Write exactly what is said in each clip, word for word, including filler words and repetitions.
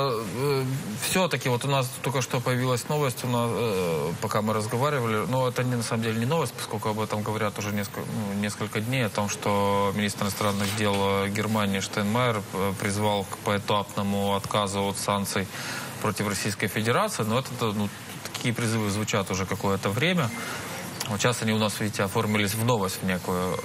э, все-таки вот у нас только что появилась новость, у нас, э, пока мы разговаривали, но это не, на самом деле не новость, поскольку об этом говорят уже несколько, ну, несколько дней, о том, что министр иностранных дел Германии Штайнмайер призвал к поэтапному отказу от санкций против Российской Федерации, но это, ну, такие призывы звучат уже какое-то время. Вот сейчас они у нас, видите, оформились в новость в некую.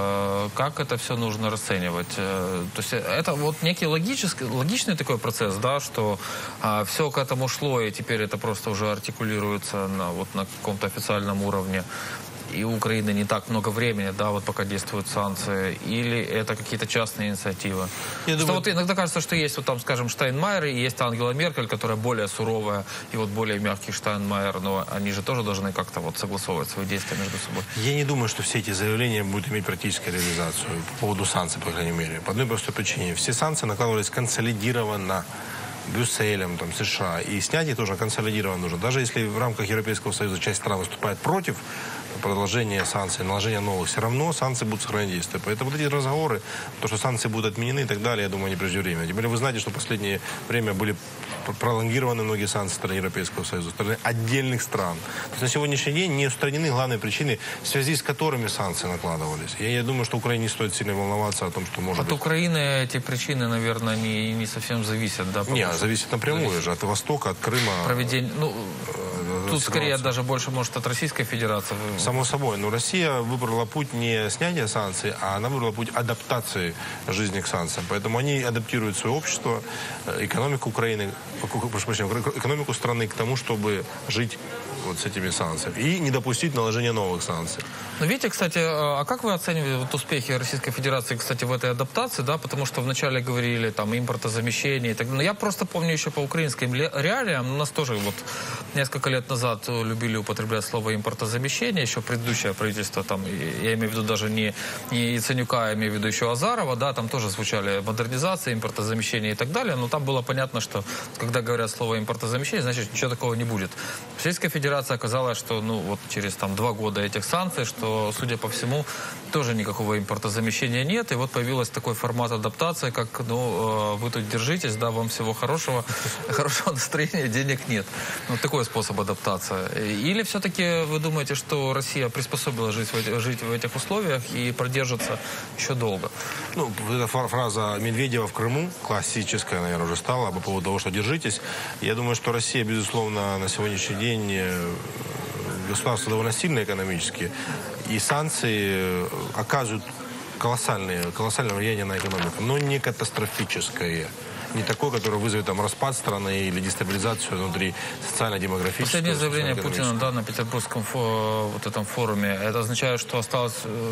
Как это все нужно расценивать? То есть это вот некий логический, логичный такой процесс, да, что все к этому шло, и теперь это просто уже артикулируется на, вот, на каком-то официальном уровне. И у Украины не так много времени, да, вот пока действуют санкции, или это какие-то частные инициативы? Я думаю... Вот иногда кажется, что есть, вот там, скажем, Штайнмайер, и есть Ангела Меркель, которая более суровая, и вот более мягкий Штайнмайер, но они же тоже должны как-то вот согласовывать свои действия между собой. Я не думаю, что все эти заявления будут иметь практическую реализацию по поводу санкций, по крайней мере. По одной простой причине. Все санкции накладывались консолидированно Брюсселем, там, США, и снятие тоже консолидированно нужно. Даже если в рамках Европейского Союза часть стран выступает против продолжения санкций, наложения новых, все равно санкции будут сохранять действие. Поэтому вот эти разговоры, то, что санкции будут отменены и так далее, я думаю, не преждевременно. Тем более вы знаете, что в последнее время были пролонгированы многие санкции со стороны Европейского Союза, со стороны отдельных стран. То есть на сегодняшний день не устранены главные причины, в связи с которыми санкции накладывались. Я, я думаю, что Украине не стоит сильно волноваться о том, что может От быть... Украины эти причины, наверное, не, не совсем зависят, да? Нет, зависит напрямую зависит. же, от Востока, от Крыма. Проведение... Ну... Тут скорее даже больше, может, от Российской Федерации. Само собой. Но Россия выбрала путь не снятия санкций, а она выбрала путь адаптации жизни к санкциям. Поэтому они адаптируют свое общество, экономику Украины, прошу прощения, экономику страны к тому, чтобы жить вот с этими санкциями. И не допустить наложения новых санкций. Ну, видите, кстати, а как вы оцениваете вот успехи Российской Федерации, кстати, в этой адаптации, да, потому что вначале говорили, там, импортозамещение и так далее. Но я просто помню еще по украинским реалиям, у нас тоже вот несколько лет назад любили употреблять слово импортозамещение, еще предыдущее правительство, там, я имею в виду даже не, не Яценюка, я имею в виду еще Азарова, да, там тоже звучали модернизация, импортозамещение и так далее, но там было понятно, что когда говорят слово импортозамещение, значит, ничего такого не будет. Российская Федерация оказалось, что, ну, вот через там два года этих санкций, что, судя по всему, тоже никакого импортозамещения нет. И вот появился такой формат адаптации, как, ну, вы тут держитесь, да, вам всего хорошего, хорошего настроения, денег нет. Вот такой способ адаптации. Или все-таки вы думаете, что Россия приспособилась жить в, жить в этих условиях и продержится еще долго? Ну, эта фраза Медведева в Крыму, классическая, наверное, уже стала по поводу того, что держитесь. Я думаю, что Россия, безусловно, на сегодняшний день государство довольно сильное экономически, и санкции оказывают колоссальное, колоссальное влияние на экономику, но не катастрофическое. Не такое, которое вызовет там распад страны или дестабилизацию внутри социально-демографического. Последнее заявление Путина, да, на Петербургском фо, вот этом форуме, это означает, что осталось,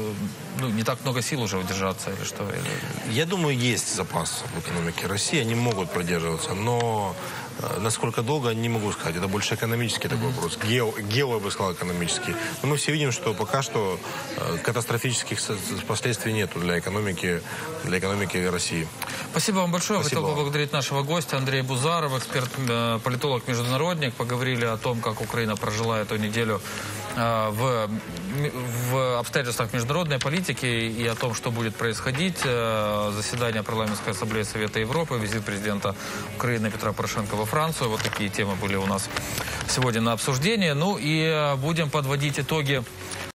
ну, не так много сил уже удержаться или что? Я думаю, есть запас в экономике России, они могут продерживаться, но насколько долго, не могу сказать. Это больше экономический такой вопрос. Гео, гео, я бы сказал, экономический. Но мы все видим, что пока что катастрофических последствий нету для экономики, для экономики России. Спасибо вам большое. Спасибо. Хотел поблагодарить нашего гостя Андрея Бузарова, эксперт, политолог-международник. Поговорили о том, как Украина прожила эту неделю в, в обстоятельствах международной политики и о том, что будет происходить. Заседание парламентской ассамблеи Совета Европы, визит президента Украины Петра Порошенко во Францию. Вот такие темы были у нас сегодня на обсуждении. Ну и будем подводить итоги